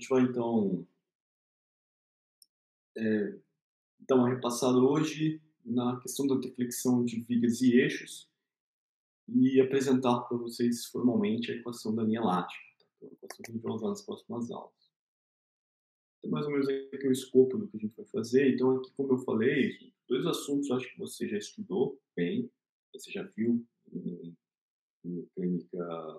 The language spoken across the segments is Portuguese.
gente vai então dar uma repassada hoje na questão da deflexão de vigas e eixos e apresentar para vocês formalmente a equação da linha elástica, tá? Então, a equação que a gente vai usar nas próximas aulas. Então, mais ou menos aqui o escopo do que a gente vai fazer. Então, aqui, como eu falei, dois assuntos eu acho que você já estudou bem, você já viu em mecânica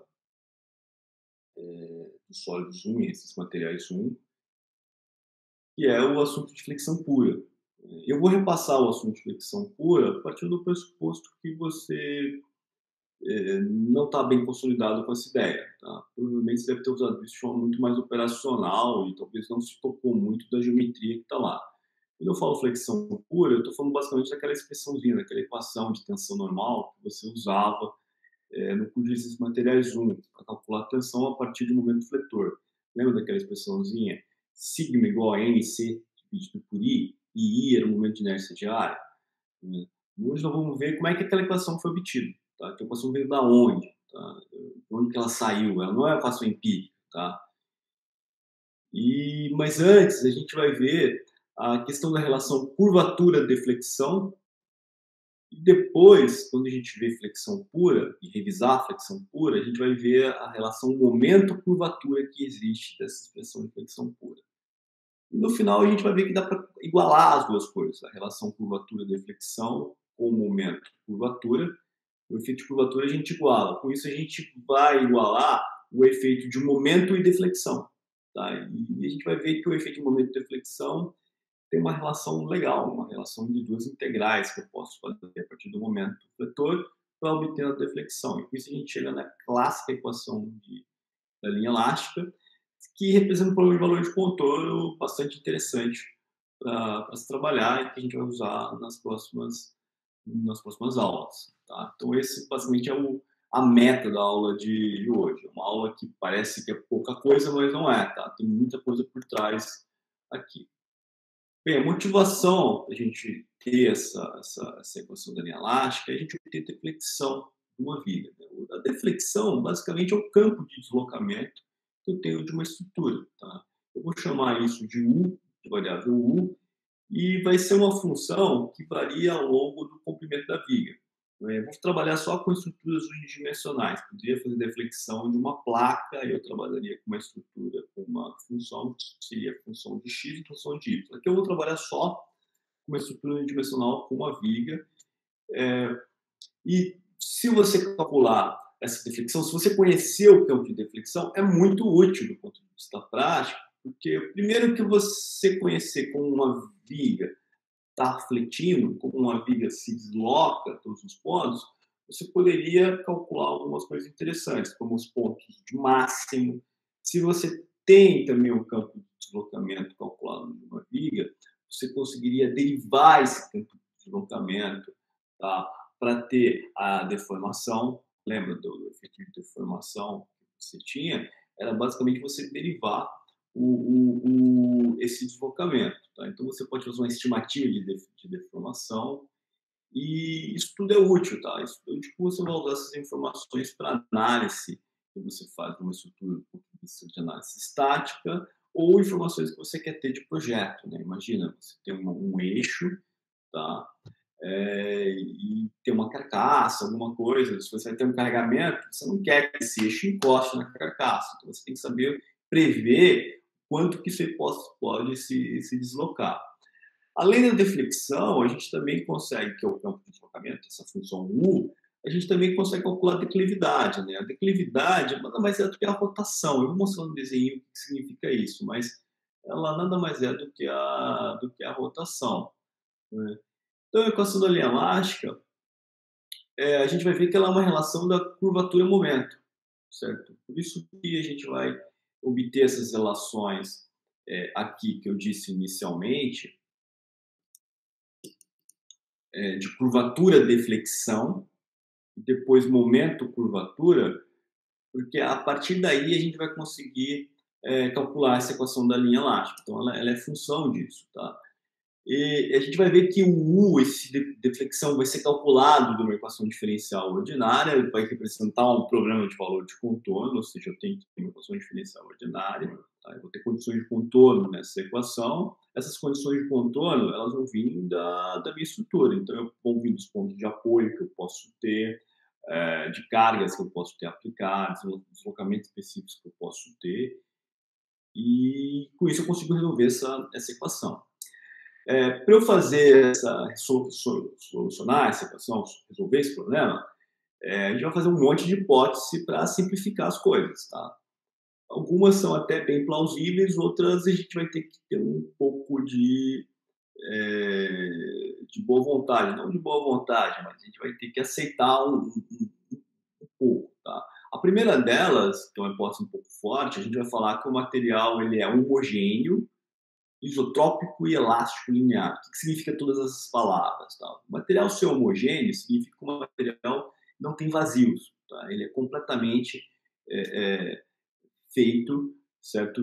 dos sólidos 1 e esses materiais 1, que é o assunto de flexão pura. Eu vou repassar o assunto de flexão pura a partir do pressuposto que você não está bem consolidado com essa ideia. Tá? Provavelmente você deve ter usado isso de forma muito mais operacional e talvez não se tocou muito da geometria que está lá. Quando eu falo flexão pura, eu estou falando basicamente daquela expressãozinha, daquela equação de tensão normal que você usava no curso de esses materiais 1, para calcular a tensão a partir do momento fletor. Lembra daquela expressãozinha? Sigma igual a NC dividido por I, e I era o momento de inércia diária. Hoje nós vamos ver como é que aquela equação foi obtida. Tá? A equação veio da onde? Tá? De onde que ela saiu? Ela não é uma equação empírica. Tá? Mas antes, a gente vai ver a questão da relação curvatura-deflexão. E depois, quando a gente vê flexão pura, e revisar a flexão pura, a gente vai ver a relação momento-curvatura que existe dessa expressão de flexão pura. E no final, a gente vai ver que dá para igualar as duas coisas, a relação curvatura-deflexão com o momento-curvatura. O efeito de curvatura a gente iguala. Com isso, a gente vai igualar o efeito de momento e deflexão. Tá? E a gente vai ver que o efeito de momento e deflexão tem uma relação legal, uma relação de duas integrais que eu posso fazer a partir do momento fletor para obter a deflexão. E com isso a gente chega na clássica equação da linha elástica, que representa um problema de valor de contorno bastante interessante para se trabalhar e que a gente vai usar nas próximas aulas. Tá? Então esse basicamente é a meta da aula de hoje. É uma aula que parece que é pouca coisa, mas não é. Tá? Tem muita coisa por trás aqui. Bem, a motivação para a gente ter essa equação da linha elástica é a gente obter deflexão de uma viga. Né? A deflexão, basicamente, é o campo de deslocamento que eu tenho de uma estrutura. Tá? Eu vou chamar isso de U, de variável U, e vai ser uma função que varia ao longo do comprimento da viga. Vou trabalhar só com estruturas unidimensionais. Poderia fazer deflexão de uma placa, eu trabalharia com uma estrutura com uma função que seria a função de x e função de y. Aqui eu vou trabalhar só com uma estrutura unidimensional com uma viga. E se você calcular essa deflexão, se você conhecer o campo de deflexão, é muito útil do ponto de vista prático, porque primeiro que você conhecer como uma viga está refletindo, como uma viga se desloca todos os pontos, você poderia calcular algumas coisas interessantes, como os pontos de máximo. Se você tem também o campo de deslocamento calculado de uma viga, você conseguiria derivar esse campo de deslocamento, tá, para ter a deformação. Lembra do efeito de deformação que você tinha? Era basicamente você derivar esse deslocamento. Tá? Então, você pode fazer uma estimativa de deformação e isso tudo é útil. Tá? Isso tudo, você vai usar essas informações para análise que você faz de uma estrutura do ponto de vista de análise estática ou informações que você quer ter de projeto. Né? Imagina, você tem um eixo, tá? E ter uma carcaça, alguma coisa. Se você vai ter um carregamento, você não quer que esse eixo encoste na carcaça. Então, você tem que saber prever quanto que você pode se deslocar. Além da deflexão, a gente também consegue, que é o campo de deslocamento, essa função U, a gente também consegue calcular a declividade. Né? A declividade nada mais é do que a rotação. Eu vou mostrar no desenho o que significa isso, mas ela nada mais é do que a rotação. Né? Então, a equação da linha elástica, a gente vai ver que ela é uma relação da curvatura-momento, certo? Por isso que a gente vai obter essas relações aqui que eu disse inicialmente, de curvatura-deflexão, e depois momento-curvatura, porque a partir daí a gente vai conseguir calcular essa equação da linha elástica. Então, ela é função disso, tá? E a gente vai ver que o U, esse deflexão, vai ser calculado de uma equação diferencial ordinária, vai representar um problema de valor de contorno, ou seja, eu tenho que ter uma equação diferencial ordinária. Tá? Eu vou ter condições de contorno nessa equação. Essas condições de contorno, elas vão vir da minha estrutura. Então, eu vou vir dos pontos de apoio que eu posso ter, de cargas que eu posso ter aplicadas, deslocamentos específicos que eu posso ter. E com isso eu consigo resolver essa equação. Para eu fazer solucionar essa equação, resolver esse problema, a gente vai fazer um monte de hipótese para simplificar as coisas, tá? Algumas são até bem plausíveis, outras a gente vai ter que ter um pouco de boa vontade, não de boa vontade, mas a gente vai ter que aceitar um pouco, tá? A primeira delas, que é uma hipótese um pouco forte, a gente vai falar que o material ele é homogêneo, isotrópico e elástico linear. O que significa todas essas palavras? Tá? O material ser homogêneo significa que o material não tem vazios. Tá? Ele é completamente feito, certo,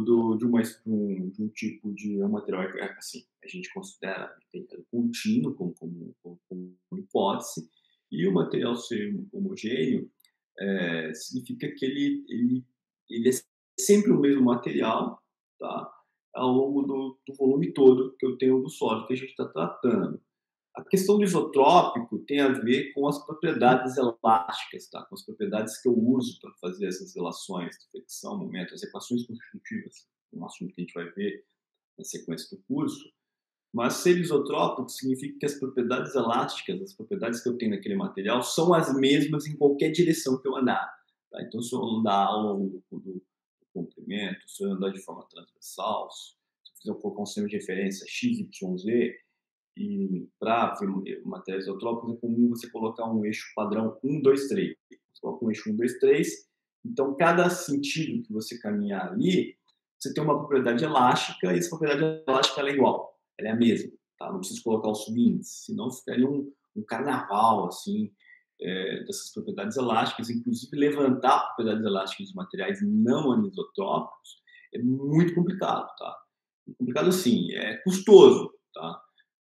de um tipo de material, assim, a gente considera contínuo como hipótese, e o material ser homogêneo significa que ele é sempre o mesmo material, tá? Ao longo do volume todo que eu tenho do sólido que a gente está tratando. A questão do isotrópico tem a ver com as propriedades elásticas, tá? Com as propriedades que eu uso para fazer essas relações de fricção, momento, as equações constitutivas, um assunto que a gente vai ver na sequência do curso. Mas ser isotrópico significa que as propriedades elásticas, as propriedades que eu tenho naquele material, são as mesmas em qualquer direção que eu andar. Tá? Então, se eu andar ao longo do comprimento, se eu andar de forma transversal, se eu colocar um sistema de referência x, y, z, e para materiais isotrópicos é comum você colocar um eixo padrão 1, 2, 3. Você coloca um eixo 1, 2, 3. Então, cada sentido que você caminhar ali, você tem uma propriedade elástica e essa propriedade elástica ela é igual. Ela é a mesma. Tá? Não preciso colocar o subíndice, senão ficaria um carnaval assim, dessas propriedades elásticas. Inclusive, levantar propriedades elásticas de materiais não anisotrópicos é muito complicado. Tá? Complicado assim, é custoso. Tá?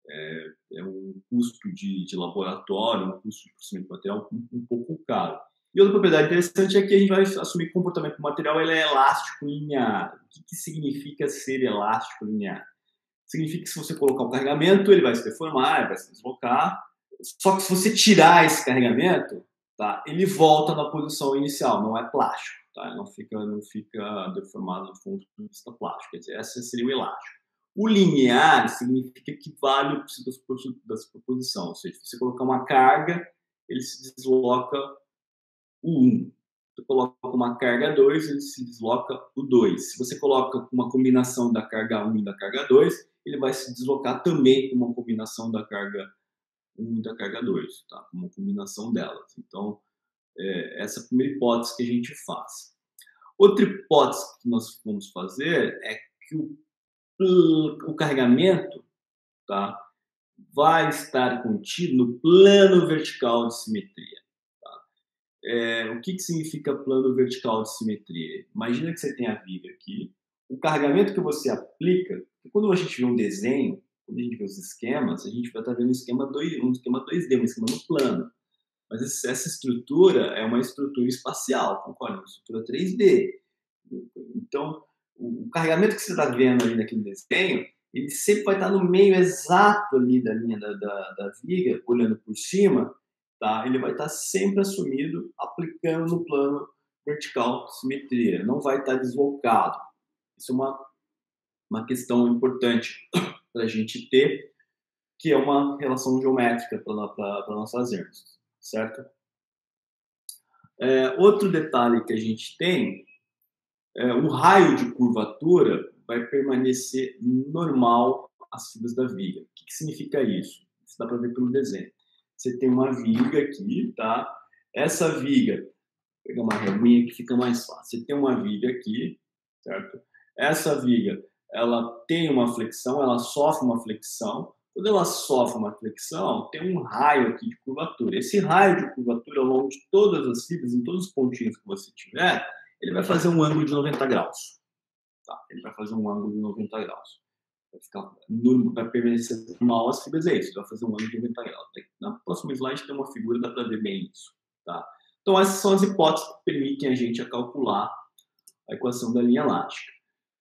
Um custo de laboratório, um custo de processamento de material um pouco caro. E outra propriedade interessante é que a gente vai assumir que o comportamento do material ele é elástico linear. O que significa ser elástico linear? Significa que se você colocar um carregamento, ele vai se deformar, ele vai se deslocar. Só que se você tirar esse carregamento, tá, ele volta na posição inicial, não é plástico. Tá? Não fica deformado do ponto de vista plástico. Quer dizer, esse seria o elástico. O linear significa que vale o princípio da superposição, ou seja, se você colocar uma carga, ele se desloca o 1. Se você coloca uma carga 2, ele se desloca o 2. Se você coloca uma combinação da carga 1 e da carga 2, ele vai se deslocar também com uma combinação da carga 1 e da carga 2, tá? Uma combinação delas. Então, essa é a primeira hipótese que a gente faz. Outra hipótese que nós vamos fazer é que o carregamento, tá, vai estar contido no plano vertical de simetria. Tá? O que significa plano vertical de simetria? Imagina que você tem a viga aqui, o carregamento que você aplica, quando a gente vê um desenho, quando a gente vê os esquemas, a gente vai estar vendo um esquema 2D, um esquema no plano. Mas essa estrutura é uma estrutura espacial, concorda? Uma estrutura 3D. Então, o carregamento que você está vendo ali naquele desenho, ele sempre vai estar no meio exato ali da linha da viga, olhando por cima, tá? Ele vai estar sempre assumido, aplicando no plano vertical de simetria, não vai estar deslocado. Isso é uma questão importante para a gente ter, que é uma relação geométrica para nós fazermos, certo? Outro detalhe que a gente tem o raio de curvatura vai permanecer normal às fibras da viga. O que significa isso? Isso dá para ver pelo desenho. Você tem uma viga aqui, tá? Essa viga, vou pegar uma reguinha que fica mais fácil. Você tem uma viga aqui, certo? Essa viga, ela tem uma flexão, ela sofre uma flexão. Quando ela sofre uma flexão, tem um raio aqui de curvatura. Esse raio de curvatura, ao longo de todas as fibras, em todos os pontinhos que você tiver, ele vai fazer um ângulo de 90 graus. Tá? Ele vai fazer um ângulo de 90 graus. Vai permanecer normal as fibras, é isso. Ele vai fazer um ângulo de 90 graus. Na próxima slide tem uma figura, dá para ver bem isso. Tá? Então, essas são as hipóteses que permitem a gente calcular a equação da linha elástica.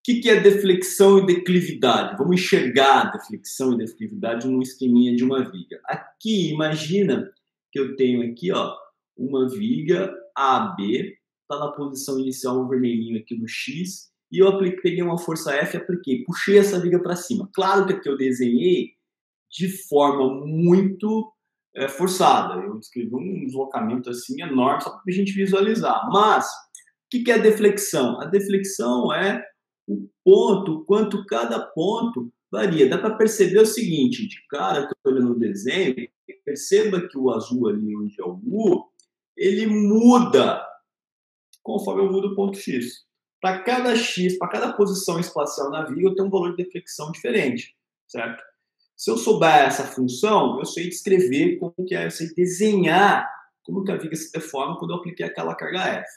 que é deflexão e declividade? Vamos enxergar a deflexão e declividade num esqueminha de uma viga. Aqui, imagina que eu tenho aqui, ó, uma viga AB, está na posição inicial, um vermelhinho aqui no X, e eu peguei uma força F e apliquei, puxei essa viga para cima. Claro que aqui eu desenhei de forma muito forçada. Eu escrevi um deslocamento assim enorme, só para a gente visualizar. Mas, o que é a deflexão? A deflexão é o ponto, quanto cada ponto varia. Dá para perceber o seguinte, de cara que eu estou olhando o desenho, perceba que o azul ali, onde é o U, ele muda conforme eu mudo o ponto X. Para cada X, para cada posição espacial na viga, eu tenho um valor de deflexão diferente, certo? Se eu souber essa função, eu sei descrever como que é, eu sei desenhar como que a viga se deforma quando eu apliquei aquela carga F.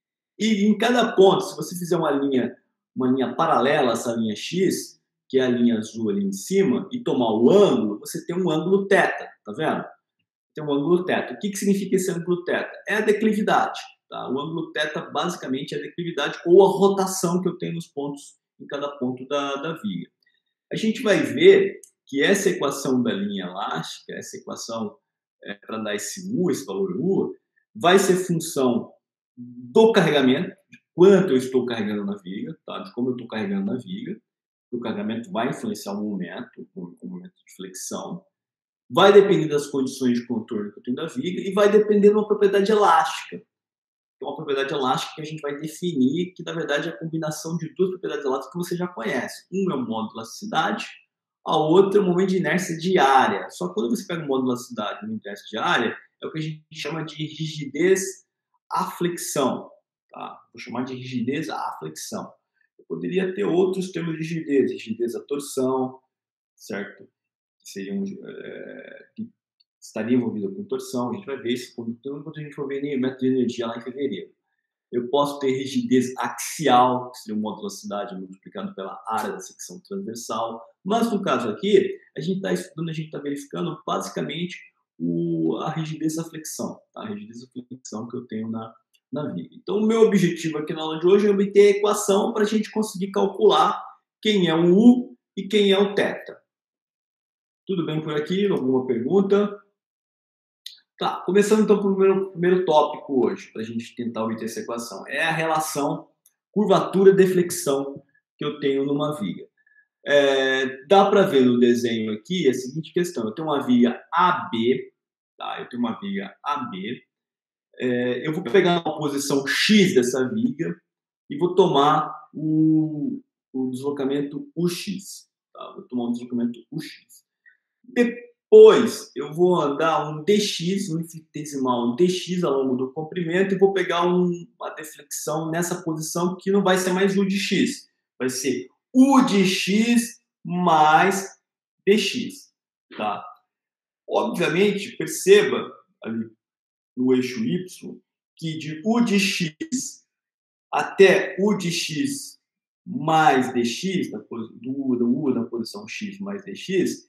E em cada ponto, se você fizer uma linha paralela a essa linha X, que é a linha azul ali em cima, e tomar o ângulo, você tem um ângulo θ, tá vendo? Tem um ângulo θ. O que significa esse ângulo θ? É a declividade. Tá? O ângulo θ basicamente é a declividade ou a rotação que eu tenho nos pontos, em cada ponto da viga. A gente vai ver que essa equação da linha elástica, essa equação para dar esse U, esse valor U, vai ser função do carregamento, de quanto eu estou carregando na viga, tá? De como eu estou carregando na viga. O carregamento vai influenciar o momento, o momento de flexão. Vai depender das condições de contorno que eu tenho da viga e vai depender de uma propriedade elástica. Então, uma propriedade elástica que a gente vai definir, que na verdade é a combinação de duas propriedades elásticas que você já conhece. Um é o modo de elasticidade, a outra é o momento de inércia diária. Só que quando você pega o modo de elasticidade e o momento de inércia diária, é o que a gente chama de rigidez à flexão. Tá? Vou chamar de rigidez à flexão. Eu poderia ter outros termos de rigidez, rigidez à torção, certo? Que seriam que estaria envolvida com torção. A gente vai ver isso quando a gente for ver em método de energia lá em fevereiro. Eu posso ter rigidez axial, que seria o modo de velocidade multiplicado pela área da secção transversal. Mas no caso aqui, a gente está estudando, a gente está verificando basicamente a rigidez da flexão, tá? A rigidez da flexão que eu tenho na viga. Então, o meu objetivo aqui na aula de hoje é obter a equação para a gente conseguir calcular quem é o U e quem é o θ. Tudo bem por aqui? Alguma pergunta? Tá, começando então pelo primeiro tópico hoje, para a gente tentar obter essa equação. É a relação curvatura-deflexão que eu tenho numa viga. Dá para ver no desenho aqui a seguinte questão. Eu tenho uma viga AB, tá? Eu tenho uma viga AB. Eu vou pegar uma posição X dessa viga e vou tomar o deslocamento UX. Tá? Vou tomar um deslocamento UX. Depois, eu vou andar um dx, um infinitesimal, um dx ao longo do comprimento e vou pegar uma deflexão nessa posição que não vai ser mais u de x. Vai ser u de x mais dx. Tá? Obviamente, perceba ali no eixo y que de u de x até u de x mais dx, do u na posição x mais dx,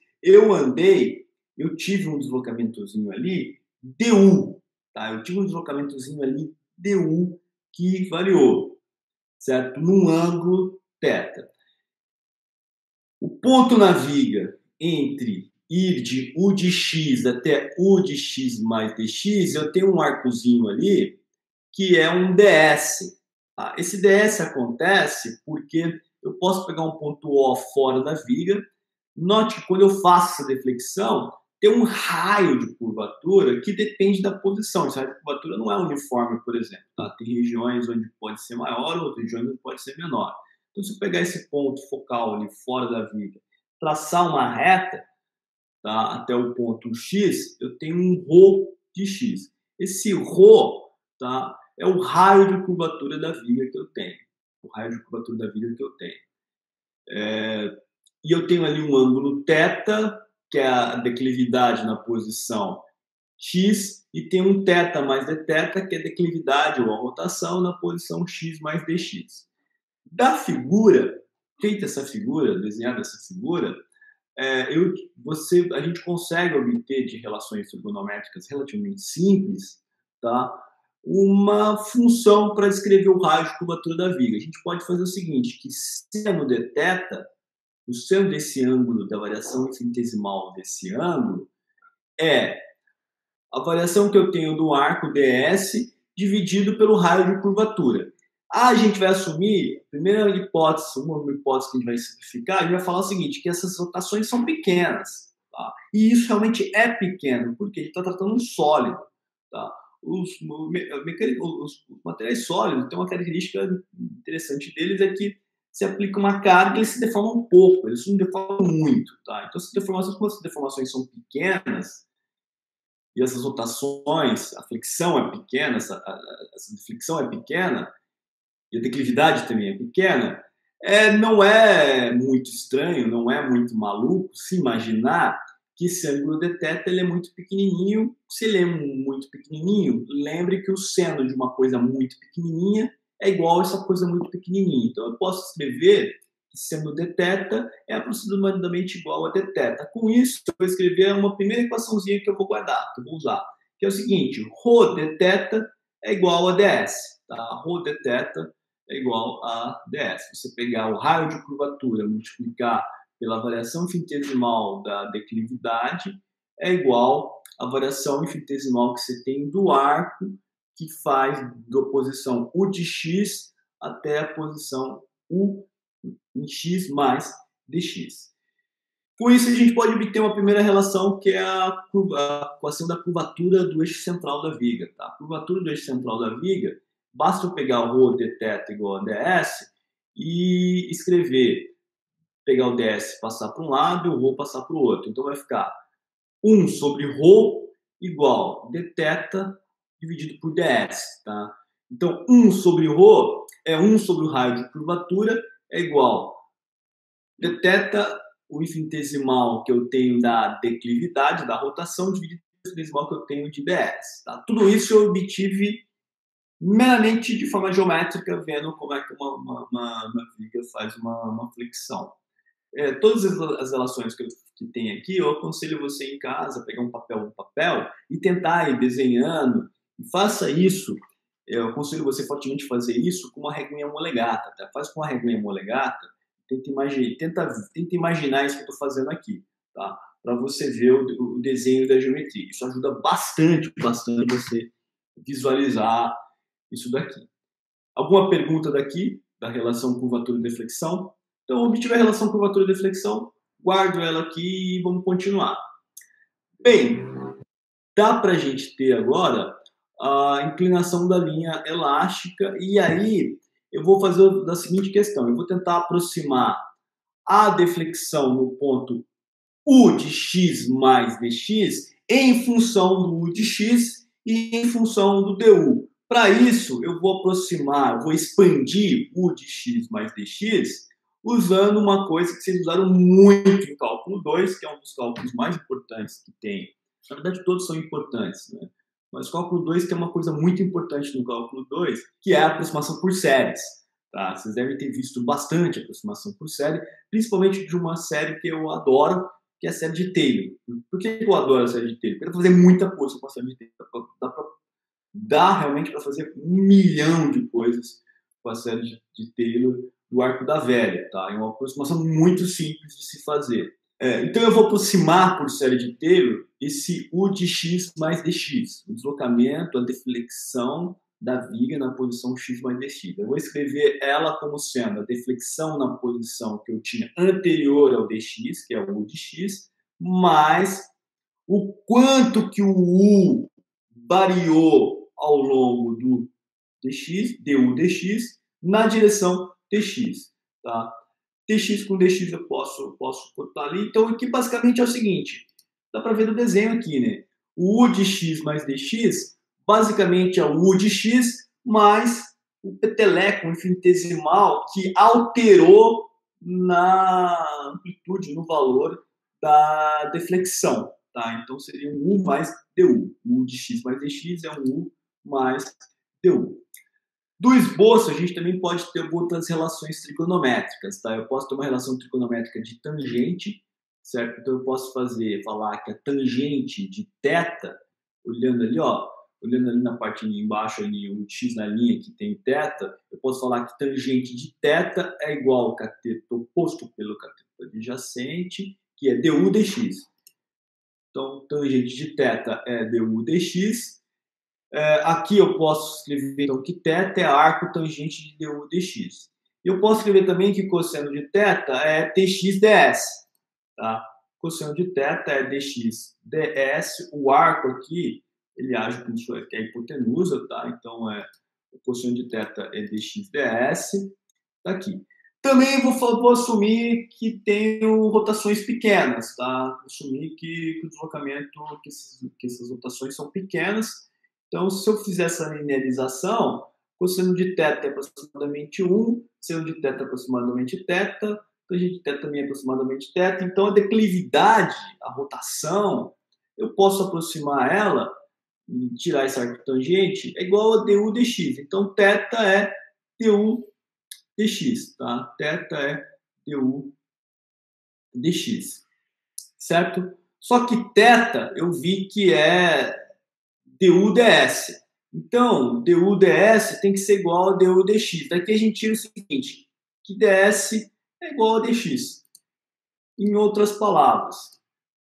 eu tive um deslocamentozinho ali, du, tá? Eu tive um deslocamentozinho ali, du, que variou, certo? Num ângulo θ. O ponto na viga entre ir de u de x até u de x mais dx, eu tenho um arcozinho ali, que é um ds. Tá? Esse ds acontece porque eu posso pegar um ponto O fora da viga. Note que quando eu faço essa deflexão, tem um raio de curvatura que depende da posição. Esse raio de curvatura não é uniforme, por exemplo. Tá? Tem regiões onde pode ser maior, outras regiões onde pode ser menor. Então, se eu pegar esse ponto focal ali fora da viga, traçar uma reta, tá, até o ponto X, eu tenho um ρ de X. Esse ρ, tá, é o raio de curvatura da viga que eu tenho. O raio de curvatura da viga que eu tenho. E eu tenho ali um ângulo θ, que é a declividade na posição x, e tem um θ mais dθ, que é a declividade ou a rotação na posição x mais dx. Da figura, feita essa figura, desenhada essa figura, a gente consegue obter de relações trigonométricas relativamente simples, tá? uma função para descrever o raio de curvatura da viga. A gente pode fazer o seguinte, que seno de θ, o seno desse ângulo, da variação infinitesimal desse ângulo, é a variação que eu tenho do arco ds dividido pelo raio de curvatura. A gente vai assumir, primeira hipótese, uma hipótese que a gente vai simplificar, a gente vai falar o seguinte, que essas rotações são pequenas. Tá? E isso realmente é pequeno, porque a gente está tratando um sólido. Tá? Os materiais sólidos têm uma característica interessante deles, é que se aplica uma carga, eles se deformam um pouco, eles não deformam muito. Tá? Então, como essas deformações são pequenas, e essas rotações, a flexão é pequena, essa flexão é pequena, e a declividade também é pequena, não é muito estranho, não é muito maluco se imaginar que esse ângulo de θ ele é muito pequenininho. Se ele é muito pequenininho, lembre que o seno de uma coisa muito pequenininha é igual a essa coisa muito pequenininha. Então, eu posso escrever que seno de θ é aproximadamente igual a dθ. Com isso, eu vou escrever uma primeira equaçãozinha que eu vou guardar, que eu vou usar, que é o seguinte, ρ de θ é igual a ds. Tá? Ρ de θ é igual a ds. Você pegar o raio de curvatura, multiplicar pela variação infinitesimal da declividade, é igual à variação infinitesimal que você tem do arco, que faz da posição U de x até a posição U em x mais dx. Com isso, a gente pode obter uma primeira relação, que é a equação da curvatura do eixo central da viga. Tá? A curvatura do eixo central da viga, basta eu pegar o ρ de θ igual a ds e escrever, pegar o ds passar para um lado e o ρ passar para o outro. Então vai ficar 1 sobre ρ igual dθ dividido por ds. Tá? Então 1 sobre ρ é 1 sobre o raio de curvatura, é igual dθ, o infinitesimal que eu tenho da declividade, da rotação, dividido pelo infinitesimal que eu tenho de ds. Tá? Tudo isso eu obtive meramente de forma geométrica, vendo como é que uma viga faz uma flexão. Todas as relações que tem aqui, eu aconselho você em casa, pegar um papel e tentar ir desenhando. E faça isso, eu aconselho você fortemente fazer isso com uma reguinha molegata. Tá? Faz com uma reguinha molegata, tenta imaginar isso que eu estou fazendo aqui, tá? Para você ver o desenho da geometria. Isso ajuda bastante você visualizar isso daqui. Alguma pergunta daqui, da relação curvatura e deflexão? Então, obtive a relação curvatura e deflexão, guardo ela aqui e vamos continuar. Bem, dá para a gente ter agora a inclinação da linha elástica, e aí eu vou fazer da seguinte questão, eu vou tentar aproximar a deflexão no ponto U de x mais dx em função do U de x e em função do du. Para isso, eu vou aproximar, vou expandir U de x mais dx usando uma coisa que vocês usaram muito em cálculo 2, que é um dos cálculos mais importantes que tem. Na verdade, todos são importantes, né? Mas o cálculo 2 tem uma coisa muito importante no cálculo 2, que é a aproximação por séries. Tá? Vocês devem ter visto bastante aproximação por série, principalmente de uma série que eu adoro, que é a série de Taylor. Por que eu adoro a série de Taylor? Porque dá para fazer muita coisa com a série de Taylor. Dá realmente para fazer 1 milhão de coisas com a série de Taylor do arco da velha. Tá? É uma aproximação muito simples de se fazer. Então eu vou aproximar por série de Taylor esse U de x mais dx, o deslocamento, a deflexão da viga na posição x mais dx. Eu vou escrever ela como sendo a deflexão na posição que eu tinha anterior ao dx, que é o U de x, mais o quanto que o U variou ao longo do dx, du dx, na direção dx. Tá? Dx com dx eu posso cortar ali. Então aqui basicamente é o seguinte, dá para ver no desenho aqui, né? O U de x mais dx basicamente é o U de x mais o peteleco infinitesimal que alterou na amplitude, no valor da deflexão. Tá? Então seria um U mais du. O U de x mais dx é um U mais du. Do esboço, a gente também pode ter outras relações trigonométricas. Tá? Eu posso ter uma relação trigonométrica de tangente, certo? Então eu posso falar que a tangente de θ, olhando ali, ó, olhando ali na parte de embaixo, ali, o x na linha que tem θ, eu posso falar que tangente de θ é igual ao cateto oposto pelo cateto adjacente, que é du dx. Então, tangente de θ é du dx. Aqui eu posso escrever então, que θ é arco tangente de du dx. Eu posso escrever também que cosseno de θ é dx ds. Tá? Cosseno de θ é dx ds. O arco aqui, ele age como se fosse a hipotenusa, tá? Então, o cosseno de θ é dx ds. Tá aqui. Também vou assumir que tenho rotações pequenas, tá? Vou assumir que o deslocamento, que essas rotações são pequenas. Então, se eu fizer essa linearização, cosseno de θ é aproximadamente 1, seno de θ é aproximadamente θ, tangente de θ também é aproximadamente θ. Então, a declividade, a rotação, eu posso aproximar ela e tirar esse arco tangente, é igual a du dx. Então, θ é du dx, tá? Θ é du dx, certo? Só que θ eu vi que é du ds. Então, du ds tem que ser igual a du dx. Daqui a gente tira o seguinte, que ds é igual a dx. Em outras palavras,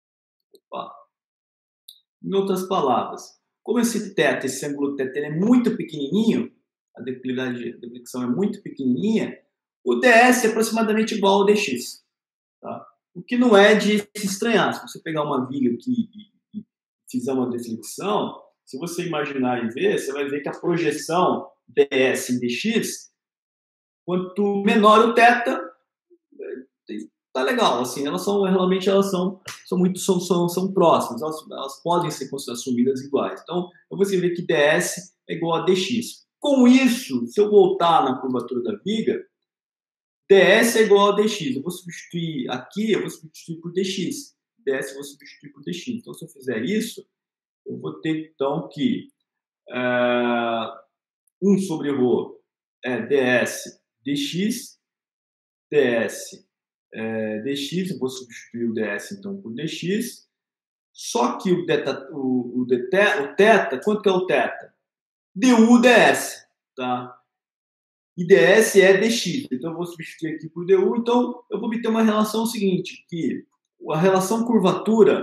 como esse θ, esse ângulo θ, ele é muito pequenininho, a declividade de deflexão é muito pequenininha, o ds é aproximadamente igual ao dx. Tá? O que não é de se estranhar. Se você pegar uma viga aqui e fizer uma deflexão, se você imaginar e ver, você vai ver que a projeção ds em dx, quanto menor o θ, tá legal. Assim, realmente são próximas. Elas podem ser assumidas iguais. Então, eu vou escrever que ds é igual a dx. Com isso, se eu voltar na curvatura da viga, ds é igual a dx. Eu vou substituir aqui, eu vou substituir por dx. ds eu vou substituir por dx. Então, se eu fizer isso, eu vou ter, então, que 1 sobre ρ é ds dx, ds dx, eu vou substituir o ds, então, por dx. Só que o θ, quanto que é o θ? du ds, tá? E ds é dx, então eu vou substituir aqui por du, então eu vou obter uma relação seguinte, que a relação curvatura,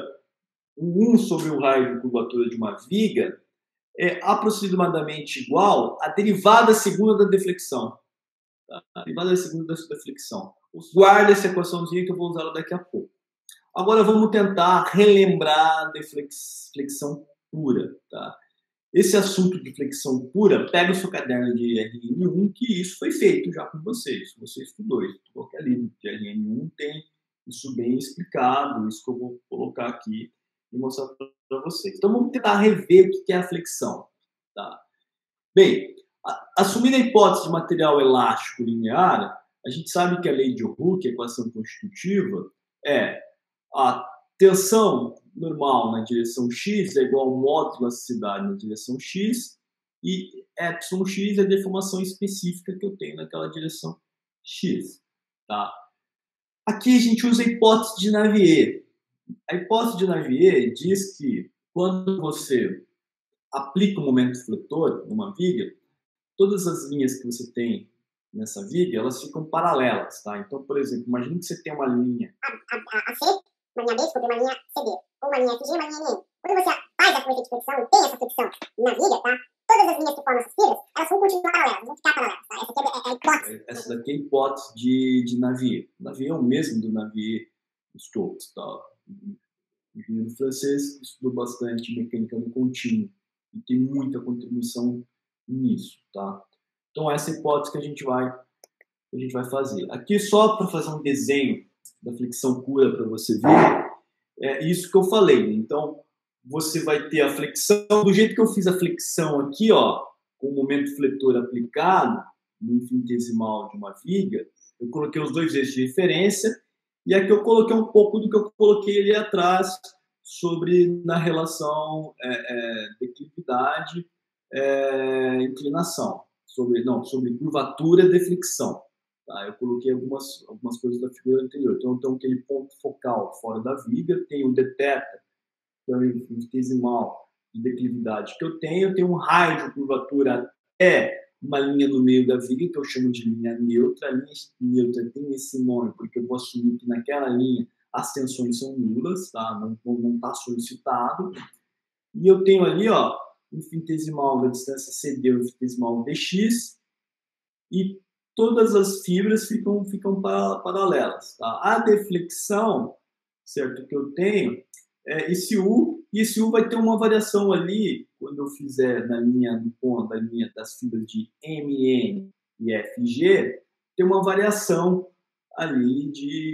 o 1 sobre o raio de curvatura de uma viga, é aproximadamente igual à derivada segunda da deflexão. Tá? A derivada segunda da deflexão. Guarda essa equaçãozinha que eu vou usar ela daqui a pouco. Agora vamos tentar relembrar a deflexão pura, tá? Esse assunto de flexão pura, pega o seu caderno de RN1, que isso foi feito já com vocês. Você estudou isso. Qualquer livro de RN1 tem isso bem explicado, isso que eu vou colocar aqui e mostrar para vocês. Então vamos tentar rever o que é a flexão. Tá? Bem, assumindo a hipótese de material elástico linear, a gente sabe que a lei de Hooke, a equação constitutiva, é a tensão normal na direção x é igual ao módulo de elasticidade na direção x e εx é a deformação específica que eu tenho naquela direção x. Tá? Aqui a gente usa a hipótese de Navier. A hipótese de Navier diz que quando você aplica um momento fletor numa viga, todas as linhas que você tem nessa viga, elas ficam paralelas. Tá? Então, por exemplo, imagine que você tem uma linha AC, uma linha B, desculpa, uma linha CD, ou uma linha FG, uma linha NN. Quando você faz a força de flexão e tem essa flexão na viga, tá? Todas as linhas que formam essas filas, elas vão continuar paralelas, vão ficar paralelas, tá? Essa aqui é a hipótese. Essa daqui é a hipótese de Navier. Navier é o mesmo do Navier-Stokes, tá? O engenheiro francês estudou bastante mecânica no contínuo e tem muita contribuição nisso, tá? Então essa é a hipótese que a gente vai fazer. Aqui só para fazer um desenho da flexão pura para você ver, é isso que eu falei. Então, você vai ter a flexão, do jeito que eu fiz a flexão aqui, ó, com o momento fletor aplicado no infinitesimal de uma viga, eu coloquei os dois eixos de referência, e aqui eu coloquei um pouco do que eu coloquei ali atrás, na relação declividade, inclinação, sobre curvatura e deflexão. Tá? Eu coloquei algumas coisas da figura anterior. Então, aquele ponto focal fora da viga, tem o dθ, que é o infinitesimal de declividade que eu tenho um raio de curvatura até uma linha no meio da viga, que eu chamo de linha neutra. A linha neutra tem esse nome porque eu vou assumir que naquela linha as tensões são nulas, tá? Não está solicitado. E eu tenho ali, ó, infinitesimal da distância CD, o infinitesimal dx, e todas as fibras ficam paralelas, tá? A deflexão, certo, que eu tenho é esse U, e esse U vai ter uma variação ali, quando eu fizer na linha do ponto, da linha das fibras de MN e FG, tem uma variação ali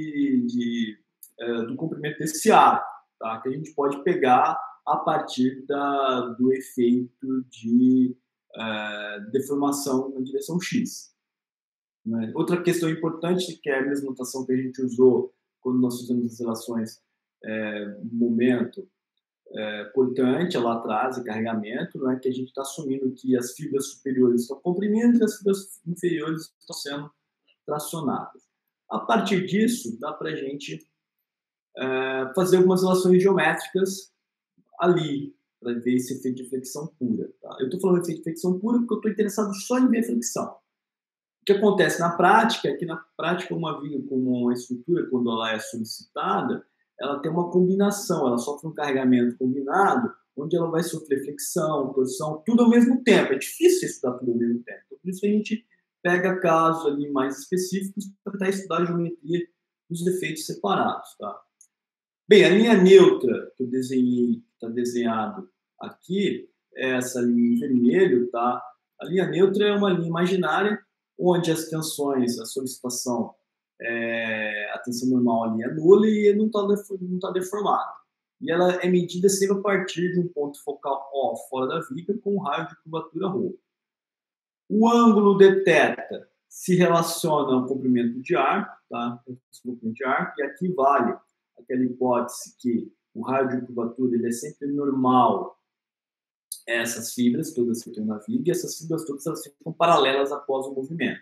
do comprimento desse arco, tá? Que a gente pode pegar a partir do efeito de deformação na direção X. Né? Outra questão importante, que é a mesma notação que a gente usou quando nós fizemos as relações momento cortante lá atrás e carregamento, né, que a gente está assumindo que as fibras superiores estão comprimindo e as fibras inferiores estão sendo tracionadas. A partir disso, dá para a gente fazer algumas relações geométricas ali, para ver esse efeito de flexão pura. Tá? Eu estou falando de efeito de flexão pura porque eu estou interessado só em ver flexão. O que acontece na prática é que, na prática, uma viga com uma estrutura, quando ela é solicitada, ela tem uma combinação, ela sofre um carregamento combinado, onde ela vai sofrer flexão, torção, tudo ao mesmo tempo. É difícil estudar tudo ao mesmo tempo. Então, por isso a gente pega casos ali mais específicos para tentar estudar a geometria dos efeitos separados. Tá? Bem, a linha neutra que eu desenhei, está desenhado aqui, é essa linha em vermelho. Tá? A linha neutra é uma linha imaginária, onde as tensões, a solicitação, a tensão normal ali é nula e não está deformada. E ela é medida sempre a partir de um ponto focal O fora da viga com um raio de curvatura ρ. O ângulo detecta se relaciona ao comprimento de arco, tá? Comprimento de arco, e aqui vale aquela hipótese que o raio de curvatura ele é sempre normal essas fibras todas que eu tenho na viga, e essas fibras todas elas ficam paralelas após o movimento.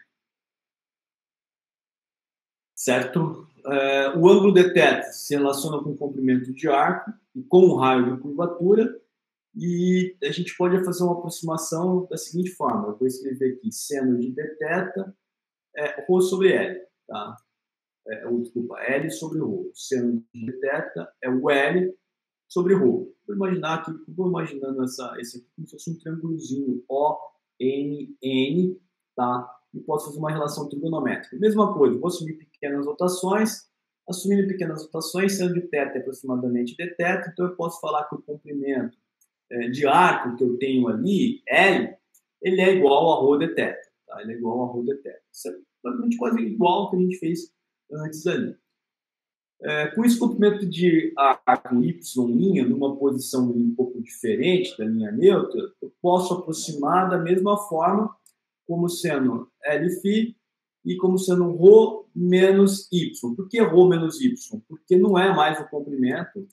Certo? O ângulo detecta se relaciona com o comprimento de arco e com o raio de curvatura, e a gente pode fazer uma aproximação da seguinte forma. Eu vou escrever aqui seno de detecta ρ sobre L. Tá? Desculpa, L sobre ρ. O seno de detecta é o L sobre ρ. Vou imaginando esse aqui como se fosse um triângulozinho O, N, N, tá? E posso fazer uma relação trigonométrica. Mesma coisa, vou assumir pequenas rotações. Assumindo pequenas rotações, seno de θ é aproximadamente dθ, então eu posso falar que o comprimento de arco que eu tenho ali, L, ele é igual a ρ dθ. Tá? Ele é igual a ρ dθ. Isso é praticamente quase igual ao que a gente fez antes ali. Com esse comprimento de arco Y', numa posição um pouco diferente da linha neutra, eu posso aproximar da mesma forma como sendo Lφ e como sendo ρ menos Y. Por que ρ menos Y? Porque não é mais o comprimento.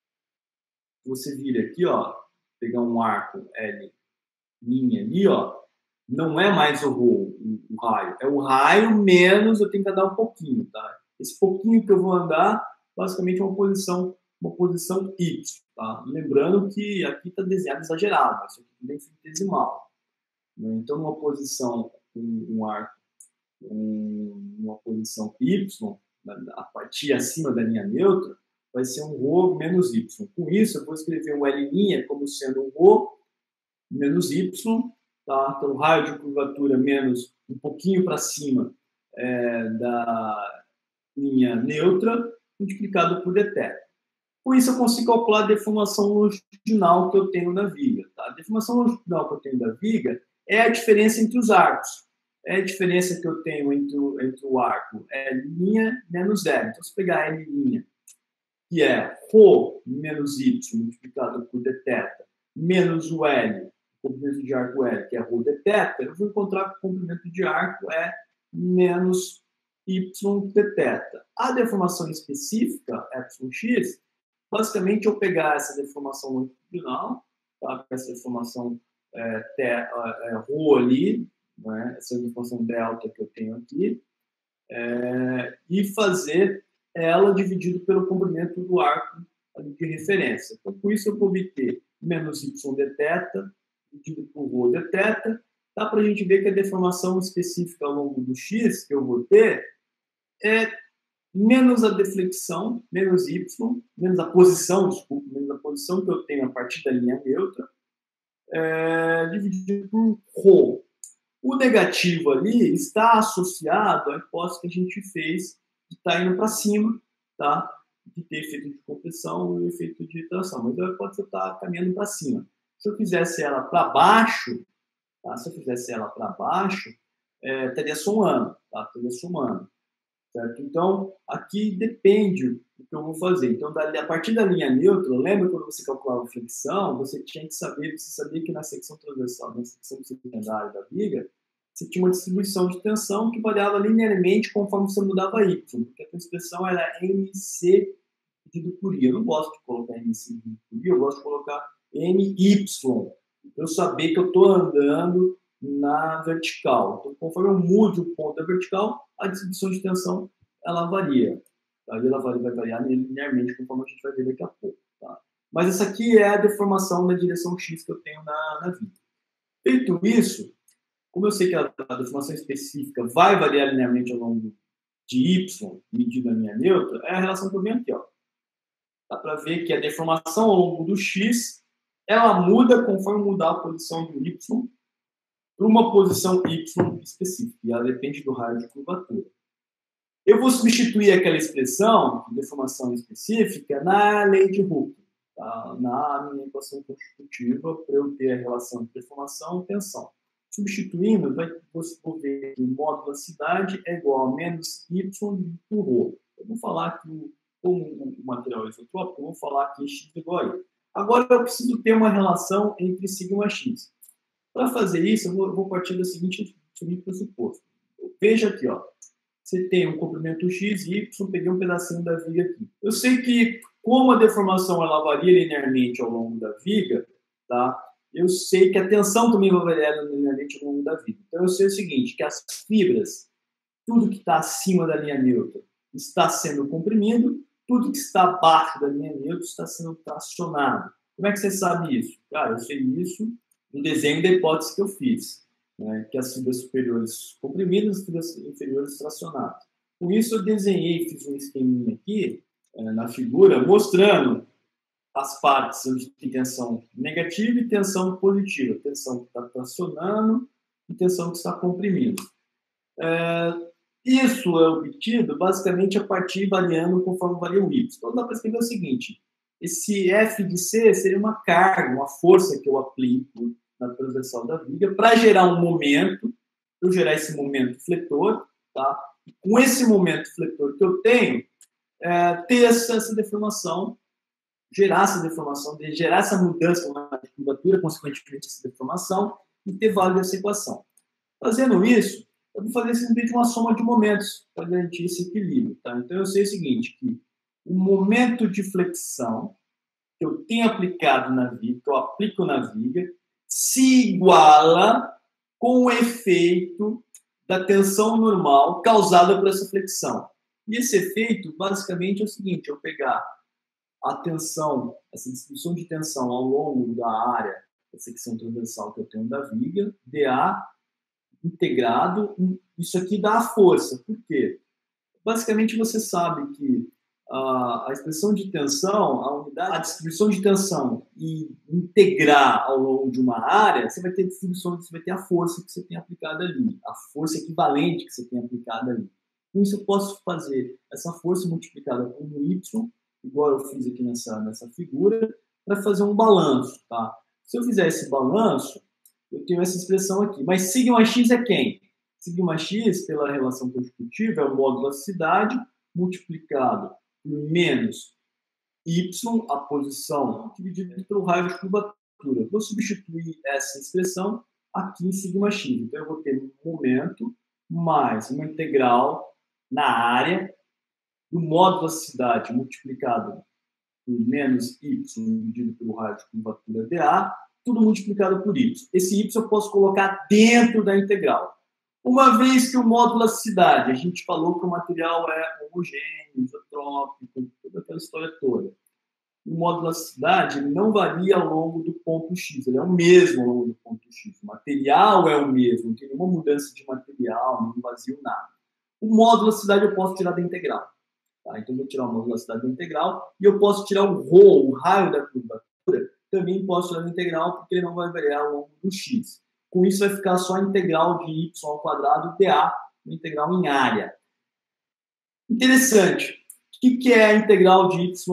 Você vira aqui, ó, pegar um arco L' ali, ó, não é mais o raio. É o raio menos eu tenho que andar um pouquinho, tá? Esse pouquinho que eu vou andar, basicamente é uma posição Y. Tá? Lembrando que aqui está desenhado exagerado, isso aqui é infinitesimal. Então, uma posição com um arco, uma posição Y, a partir acima da linha neutra, vai ser um ρ menos Y. Com isso, eu vou escrever um L' como sendo um ρ menos Y. Tá? Então, o raio de curvatura menos um pouquinho para cima da linha neutra, multiplicado por dθ. Com isso, eu consigo calcular a deformação longitudinal que eu tenho na viga. Tá? A deformação longitudinal que eu tenho da viga é a diferença entre os arcos. É a diferença que eu tenho entre o arco L' menos L. Então, se pegar L', que é ρ menos Y multiplicado por dθ, menos o L, o comprimento de arco L, que é ρ dθ, eu vou encontrar que o comprimento de arco é menos Y dθ. A deformação específica, εx, basicamente eu pegar essa deformação longitudinal, tá? Essa deformação ρ ali, né? Essa deformação delta que eu tenho aqui, e fazer ela dividido pelo comprimento do arco de referência. Então, com isso eu vou obter menos y de θ, dividido por ρ de θ, dá para a gente ver que a deformação específica ao longo do x que eu vou ter é menos a deflexão, menos y, menos a posição, desculpa, menos a posição que eu tenho a partir da linha neutra, dividido por ρ. O negativo ali está associado à hipótese que a gente fez de estar indo para cima, tá? De ter efeito de compressão e efeito de tração. Mas a hipótese está caminhando para cima. Se eu fizesse ela para baixo, tá? Se eu fizesse ela para baixo, estaria somando, tá? Estaria somando. Certo? Então, aqui depende do que eu vou fazer. Então, a partir da linha neutra, lembra quando você calculava a flexão, você tinha que saber, você sabia que na secção transversal, na secção secundária da viga, você tinha uma distribuição de tensão que variava linearmente conforme você mudava y, porque a expressão era MC dividido por I. Eu não gosto de colocar MC dividido por I, eu gosto de colocar MY, para eu saber que eu estou andando na vertical. Então, conforme eu mude o ponto da vertical, a distribuição de tensão ela varia. Aí ela vai variar linearmente, conforme a gente vai ver daqui a pouco. Tá? Mas essa aqui é a deformação na direção X que eu tenho na vida. Feito isso, como eu sei que a deformação específica vai variar linearmente ao longo de Y, medido a linha neutra, é a relação que eu venho aqui. Ó. Dá para ver que a deformação ao longo do X ela muda conforme mudar a posição do Y para uma posição Y específica, e ela depende do raio de curvatura. Eu vou substituir aquela expressão de deformação específica na lei de Hooke, tá? Na minha equação constitutiva, para eu ter a relação de deformação e tensão. Substituindo, vou ver que o módulo da cidade é igual a menos y por ρ. Eu vou falar que, como o material é isotrópico, eu vou falar que x é igual a y. Agora, eu preciso ter uma relação entre sigma e x. Para fazer isso, eu vou partir do seguinte pressuposto. Veja aqui, ó. Você tem um comprimento x e y, peguei um pedacinho da viga aqui. Eu sei que, como a deformação ela varia linearmente ao longo da viga, tá? Eu sei que a tensão também vai variar linearmente ao longo da viga. Então, eu sei o seguinte, que as fibras, tudo que está acima da linha neutra está sendo comprimido, tudo que está abaixo da linha neutra está sendo tracionado. Como é que você sabe isso? Cara, eu sei isso no desenho da hipótese que eu fiz, né? Que as fibras superiores comprimidas, as fibras inferiores tracionadas. Com isso, eu desenhei, fiz um esqueminha aqui, na figura, mostrando as partes onde tem tensão negativa e tensão positiva. Tensão que está tracionando e tensão que está comprimindo. Isso é obtido, basicamente, a partir variando conforme varia o y. Então, dá para escrever o seguinte. Esse F de C seria uma carga, uma força que eu aplico na transversal da viga para gerar um momento, eu gerar esse momento fletor, tá? E com esse momento fletor que eu tenho, ter essa deformação, gerar essa deformação, gerar essa mudança na curvatura, consequentemente essa deformação, e ter válido essa equação. Fazendo isso, eu vou fazer simplesmente uma soma de momentos para garantir esse equilíbrio. Tá? Então, eu sei o seguinte, que o momento de flexão que eu tenho aplicado na viga, que eu aplico na viga, se iguala com o efeito da tensão normal causada por essa flexão. E esse efeito, basicamente, é o seguinte, eu pegar a tensão, essa distribuição de tensão ao longo da área da secção transversal que eu tenho da viga, dA integrado, isso aqui dá a força. Por quê? Basicamente, você sabe que a expressão de tensão, a distribuição de tensão e integrar ao longo de uma área, você vai ter distribuição, você vai ter a força que você tem aplicado ali, a força equivalente que você tem aplicado ali. Com isso, eu posso fazer essa força multiplicada por um y, igual eu fiz aqui nessa figura, para fazer um balanço. Tá? Se eu fizer esse balanço, eu tenho essa expressão aqui. Mas sigma x é quem? Sigma x, pela relação constitutiva, é o módulo da cidade multiplicado por menos y, a posição, dividido pelo raio de curvatura. Vou substituir essa expressão aqui em sigma x. Então, eu vou ter um momento mais uma integral na área do módulo da cidade multiplicado por menos y dividido pelo raio de curvatura dA, tudo multiplicado por y. Esse y eu posso colocar dentro da integral. Uma vez que o módulo da cidade, a gente falou que o material é homogêneo, isotrópico, toda aquela história toda. o módulo da elasticidade ele não varia ao longo do ponto X, ele é o mesmo ao longo do ponto X. O material é o mesmo, não tem nenhuma mudança de material, nenhum vazio, nada. O módulo da elasticidade eu posso tirar da integral. Tá? Então, eu vou tirar o módulo da elasticidade da integral e eu posso tirar o ρ, o raio da curvatura, também posso tirar da integral porque ele não vai variar ao longo do X. Com isso, vai ficar só a integral de y ao quadrado dA, uma integral em área. Interessante. O que é a integral de y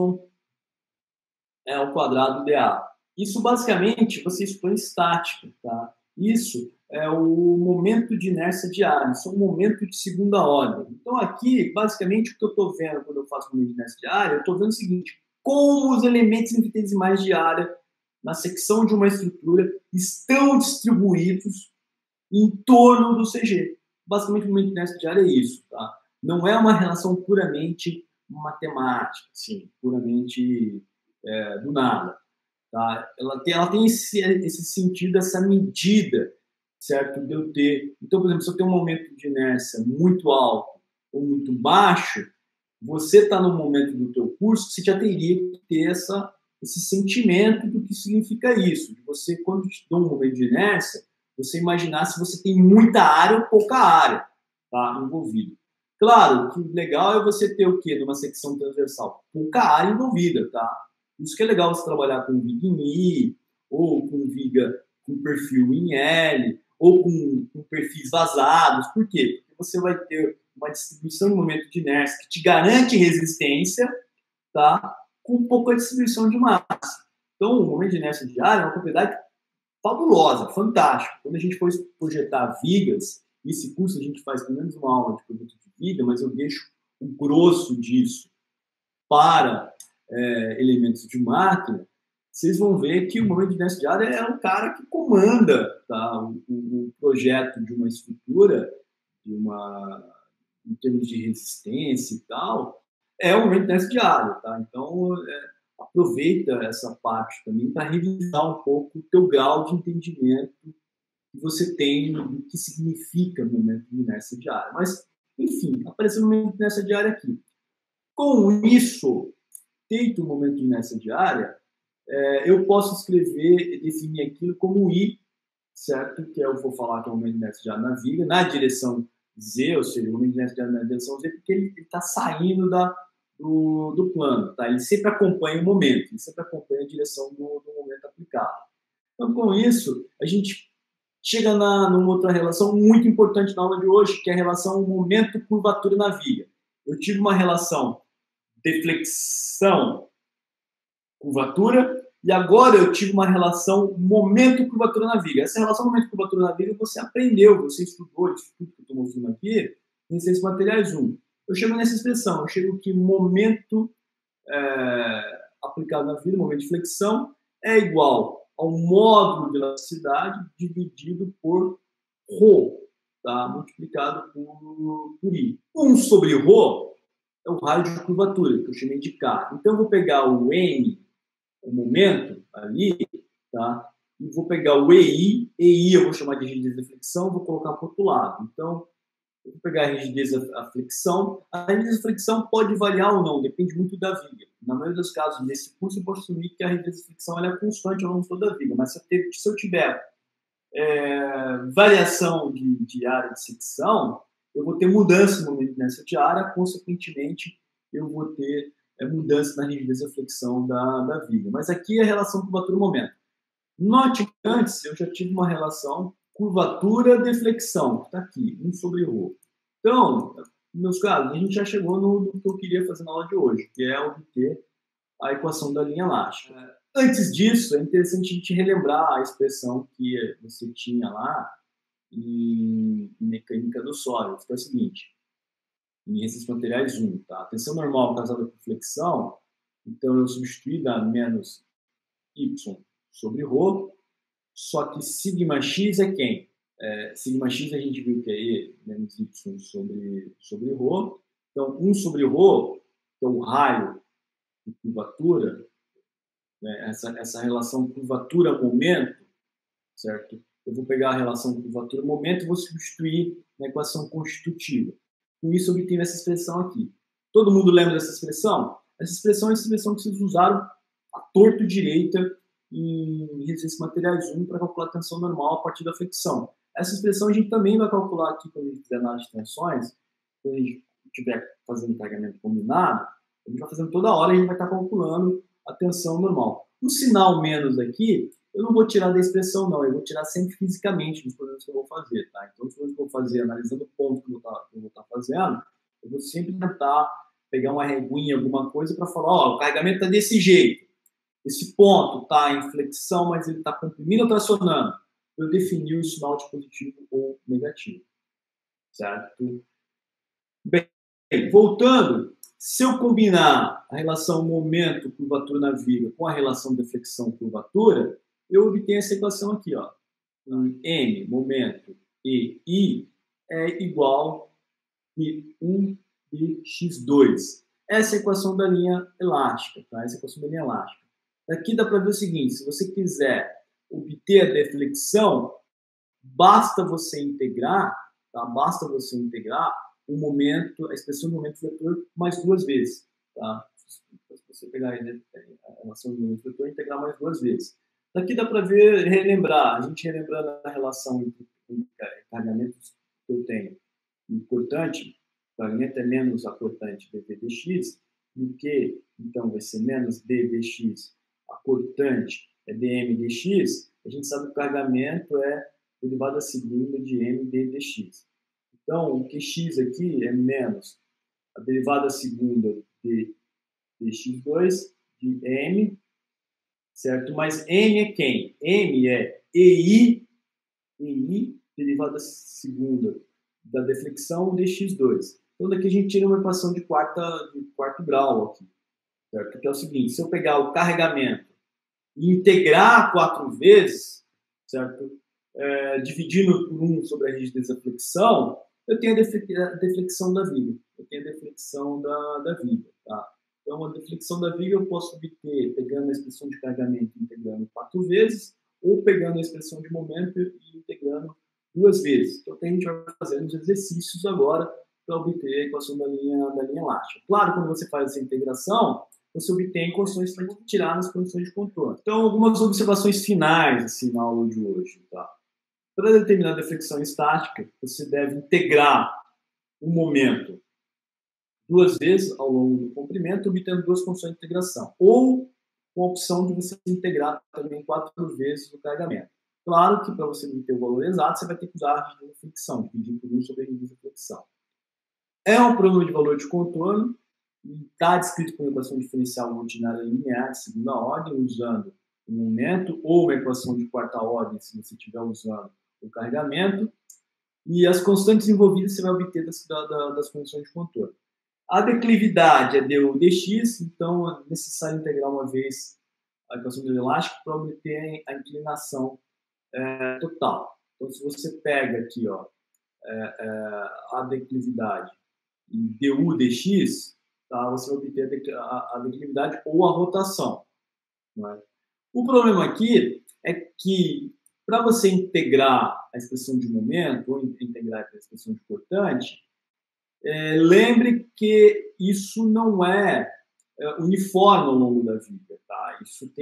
ao quadrado dA? Isso, basicamente, você expõe estática. Tá? Isso é o momento de inércia de área. Isso é um momento de segunda ordem. Então, aqui, basicamente, o que eu estou vendo quando eu faço o momento de inércia de área, eu estou vendo o seguinte, como os elementos infinitesimais de área na secção de uma estrutura estão distribuídos em torno do CG. Basicamente, o momento de inércia de área é isso. Tá? Não é uma relação puramente matemática, assim, puramente do nada. Tá? Ela tem esse sentido, essa medida, certo? De eu ter. Então, por exemplo, se eu tenho um momento de inércia muito alto ou muito baixo, você está no momento do teu curso que você já teria que ter esse sentimento do que significa isso. De você, quando te dá um momento de inércia, você imaginar se você tem muita área ou pouca área, tá, envolvida. Claro, que legal é você ter o quê? Numa secção transversal? Pouca área envolvida, tá? Isso que é legal você trabalhar com viga em I, ou com viga com perfil em L, ou com perfis vazados. Por quê? Porque você vai ter uma distribuição de momento de inércia que te garante resistência, tá? Com pouca distribuição de massa. Então, o momento de inércia diária é uma propriedade fabulosa, fantástica. Quando a gente for projetar vigas, esse curso a gente faz pelo menos uma aula de projeto de viga, mas eu deixo o grosso disso para elementos de máquina, vocês vão ver que o momento de inércia de área é um cara que comanda, tá, o projeto de uma estrutura, em termos de resistência e tal, é o momento de inércia de área. Tá? Então, aproveita essa parte também para revisar um pouco o teu grau de entendimento que você tem do que significa o momento de inércia de área. Mas, enfim, apareceu o momento de inércia de área aqui. Com isso, feito o momento de inércia de área, eu posso escrever e definir aquilo como I, certo? Que eu vou falar que é o momento de inércia de área na viga, na direção Z, ou seja, o momento de inércia de área na direção Z, porque ele está saindo do plano, tá? Ele sempre acompanha o momento, ele sempre acompanha a direção do momento aplicado. Então, com isso, a gente chega numa outra relação muito importante na aula de hoje, que é a relação momento-curvatura na viga. Eu tive uma relação deflexão, curvatura, e agora eu tive uma relação momento-curvatura na viga. Essa relação momento-curvatura na viga você aprendeu, você estudou isso tudo que eu estou mostrando aqui, em Ciências Materiais 1. Eu chego nessa expressão, eu chego que momento aplicado na viga, momento de flexão, é igual ao módulo de elasticidade dividido por ρ, tá? Multiplicado por I. 1 sobre ρ é o raio de curvatura, que eu chamei de K. Então, eu vou pegar o N, o momento ali, tá? E vou pegar o EI eu vou chamar de rigidez da flexão, vou colocar para o outro lado. Então, eu vou pegar a rigidez da flexão. A rigidez da flexão pode variar ou não, depende muito da viga. Na maioria dos casos, nesse curso, eu posso assumir que a rigidez da flexão ela é constante ao longo toda a viga. Mas se eu tiver variação de área de secção, eu vou ter mudança no momento de inércia de área, consequentemente, eu vou ter mudança na rigidez da flexão da viga. Mas aqui é a relação curvatura-momento. Note que antes eu já tive uma relação curvatura-deflexão, que está aqui, 1 sobre ρ. Então, meus caros, a gente já chegou no que eu queria fazer na aula de hoje, que é obter a equação da linha elástica. Antes disso, é interessante a gente relembrar a expressão que você tinha lá em mecânica dos sólidos, que é o seguinte, em Ciências Materiais 1, tá? Tensão normal causada por flexão, então eu substituí da menos y sobre ρ, só que sigma x é quem? Sigma x a gente viu que é E menos y sobre ρ, então 1 sobre ρ, que é o raio de curvatura, né? Essa relação curvatura-momento, certo? Eu vou pegar a relação curvatura-momento e vou substituir na equação constitutiva. Com isso, eu obtenho essa expressão aqui. Todo mundo lembra dessa expressão? Essa expressão é a expressão que vocês usaram à torto direita em resistências materiais 1 para calcular a tensão normal a partir da flexão. Essa expressão a gente também vai calcular aqui quando a gente fizer análise de tensões, quando a gente estiver fazendo carregamento combinado, a gente vai fazendo toda hora, a gente vai estar calculando a tensão normal. O sinal menos aqui, eu não vou tirar da expressão não, eu vou tirar sempre fisicamente dos problemas que eu vou fazer, tá? Então, os problemas que eu vou fazer, analisando o ponto que eu vou estar fazendo, eu vou sempre tentar pegar uma reguinha, alguma coisa, para falar, ó, o carregamento está desse jeito. Esse ponto está em flexão, mas ele está comprimindo ou tracionando. Eu defini o sinal de positivo ou negativo. Certo? Bem, voltando, se eu combinar a relação momento-curvatura na viga com a relação deflexão-curvatura, eu obtenho essa equação aqui, ó. M, momento, e I é igual a 1 e x2. Essa é a equação da linha elástica, tá? Essa é a equação da linha elástica. Daqui dá para ver o seguinte, se você quiser obter a deflexão, basta você integrar, tá? Basta você integrar o momento, a expressão do momento vetor mais duas vezes, tá? Se você pegar a relação do momento vetor e integrar mais duas vezes. Daqui dá para ver, relembrar, a gente relembrando a relação entre carregamentos que eu tenho e cortante, o carregamento é menos a cortante dV dx, do que, então, vai ser menos d dx, a cortante é dm dx, a gente sabe que o carregamento é derivada segunda de m d dx. Então, o QX aqui é menos a derivada segunda de dx2 de m, certo? Mas m é quem? M é EI, derivada segunda da deflexão dx2. Então, daqui a gente tira uma equação de quarto grau aqui, certo? Que é o seguinte, se eu pegar o carregamento e integrar 4 vezes, certo? Dividindo por 1 sobre a rigidez da flexão, eu tenho a deflexão da viga. Eu tenho a deflexão da viga, tá? Então, a deflexão da viga eu posso obter pegando a expressão de carregamento e integrando 4 vezes, ou pegando a expressão de momento e integrando 2 vezes. Então, o que a gente vai fazer nos exercícios agora para obter a equação da linha elástica. Claro, quando você faz essa integração, você obtém condições para tirar nas condições de controle. Então, algumas observações finais assim, na aula de hoje. Tá? Para determinar a deflexão estática, você deve integrar um momento 2 vezes ao longo do comprimento, obtendo 2 condições de integração. Ou com a opção de você integrar também 4 vezes o carregamento. Claro que para você obter o valor exato, você vai ter que usar a rigidez da flexão, dividir por 1 sobre a rigidez da flexão. É um problema de valor de contorno e está descrito com uma equação diferencial ordinária linear de segunda ordem, usando um momento, ou uma equação de quarta ordem, se você estiver usando o carregamento. E as constantes envolvidas você vai obter das condições de contorno. A declividade é du dx, então é necessário integrar uma vez a equação do elástico para obter a inclinação total. Então, se você pega aqui ó, a declividade em du dx, tá, você vai obter a declividade ou a rotação. Não é? O problema aqui é que, para você integrar a expressão de momento ou integrar a expressão de cortante, lembre que isso não é uniforme ao longo da vida. Tá? Isso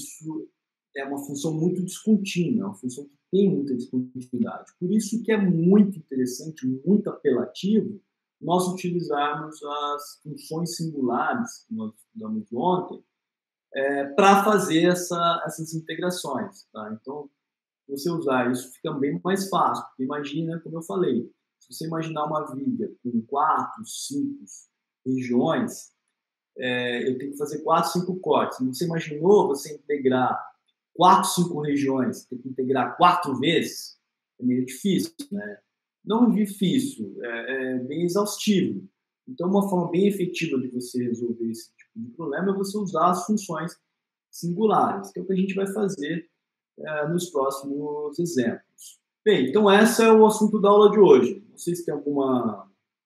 é uma função muito descontínua, é uma função que tem muita descontinuidade. Por isso que é muito interessante, muito apelativo, nós utilizarmos as funções singulares que nós estudamos ontem para fazer essas integrações. Tá? Então, se você usar isso, fica bem mais fácil. Porque imagina, como eu falei, se você imaginar uma viga com 4, 5 regiões, eu tenho que fazer 4, 5 cortes. Se você imaginou você integrar 4, 5 regiões, tem que integrar 4 vezes, é meio difícil, né? Não difícil, é bem exaustivo. Então, uma forma bem efetiva de você resolver esse tipo de problema é você usar as funções singulares, que é o que a gente vai fazer nos próximos exemplos. Bem, então esse é o assunto da aula de hoje. Não sei se tem alguma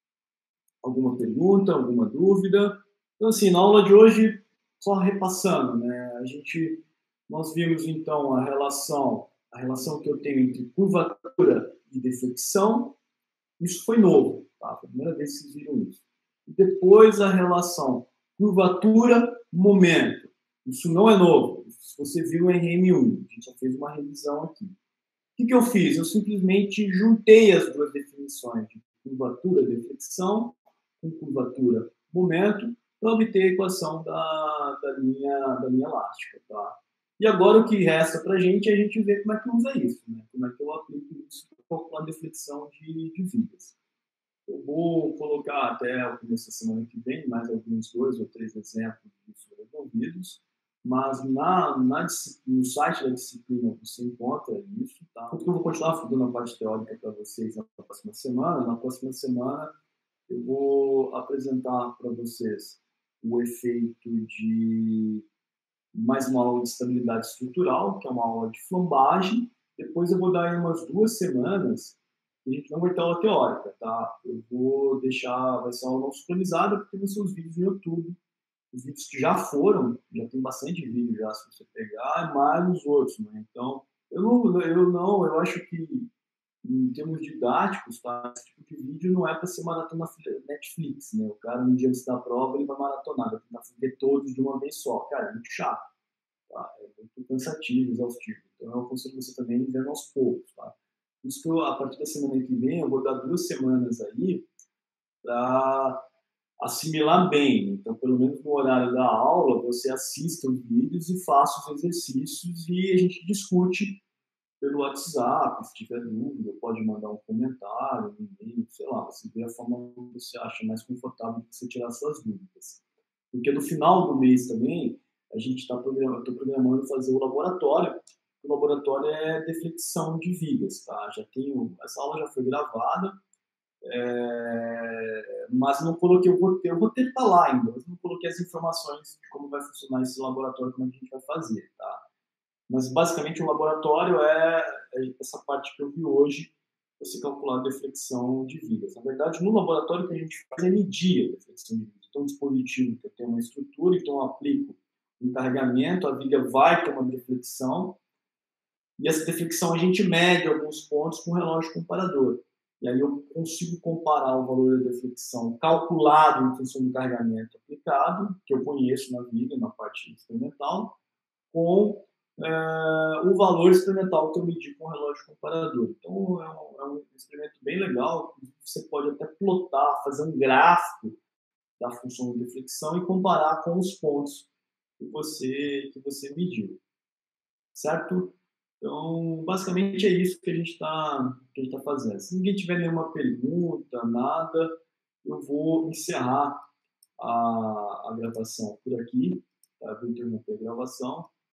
pergunta, alguma dúvida. Então, assim, na aula de hoje, só repassando, né? Nós vimos, então, a relação que eu tenho entre curvatura e deflexão. Isso foi novo, tá? Foi a primeira vez que vocês viram isso. E depois a relação curvatura-momento. Isso não é novo. Se você viu em RM1, a gente já fez uma revisão aqui. O que eu fiz? Eu simplesmente juntei as duas definições de curvatura deflexão com curvatura momento para obter a equação da linha elástica. Tá? E agora o que resta para a gente é a gente ver como é que usa isso, né? Como é que eu aplico isso para calcular a deflexão de vigas. Eu vou colocar até o começo da semana que vem mais alguns 2 ou 3 exemplos disso resolvidos, mas no site da disciplina você encontra isso. Tá? Eu vou continuar dando a parte teórica para vocês na próxima semana. Na próxima semana eu vou apresentar para vocês o efeito de mais uma aula de estabilidade estrutural, que é uma aula de flambagem. Depois eu vou dar aí umas 2 semanas e a gente não vai ter aula teórica, tá? Eu vou deixar, vai ser uma aula não supervisada, porque vão ser os vídeos no YouTube. Os vídeos que já foram, já tem bastante vídeo já, se você pegar, mais os outros, né? Então, eu acho que em termos didáticos, tá? Esse tipo de vídeo não é para ser maratona Netflix, né? O cara, no dia antes da prova, ele vai maratonar, vai tentar ver todos de uma vez só. Cara, é muito chato, tá? É muito cansativo, exaustivo. Então, eu aconselho você também a ver aos poucos, tá? Por isso que eu, a partir da semana que vem, eu vou dar 2 semanas aí para assimilar bem. Então, pelo menos no horário da aula, você assista os vídeos e faça os exercícios e a gente discute pelo WhatsApp, se tiver dúvida, pode mandar um comentário, um e-mail, sei lá, você vê a forma que você acha mais confortável de você tirar suas dúvidas. Porque no final do mês também, a gente está programando fazer o laboratório. O laboratório é deflexão de vigas, tá? Essa aula já foi gravada, mas não coloquei o roteiro está lá ainda, mas não coloquei as informações de como vai funcionar esse laboratório, como a gente vai fazer, tá? Mas, basicamente, o laboratório é essa parte que eu vi hoje, você calcular a deflexão de vigas. Na verdade, no laboratório, o que a gente faz é medir a deflexão de vigas. Então, um dispositivo que tem uma estrutura, então eu aplico um carregamento, a viga vai ter uma deflexão, e essa deflexão a gente mede alguns pontos com um relógio comparador. E aí eu consigo comparar o valor da deflexão calculado em função do carregamento aplicado, que eu conheço na viga, na parte experimental, com o valor experimental que eu medi com o relógio comparador. Então, é um experimento bem legal. Você pode até plotar, fazer um gráfico da função de deflexão e comparar com os pontos que você mediu. Certo? Então, basicamente é isso que a gente está fazendo. Se ninguém tiver nenhuma pergunta, nada, eu vou encerrar a gravação por aqui. Tá? Vou interromper a gravação.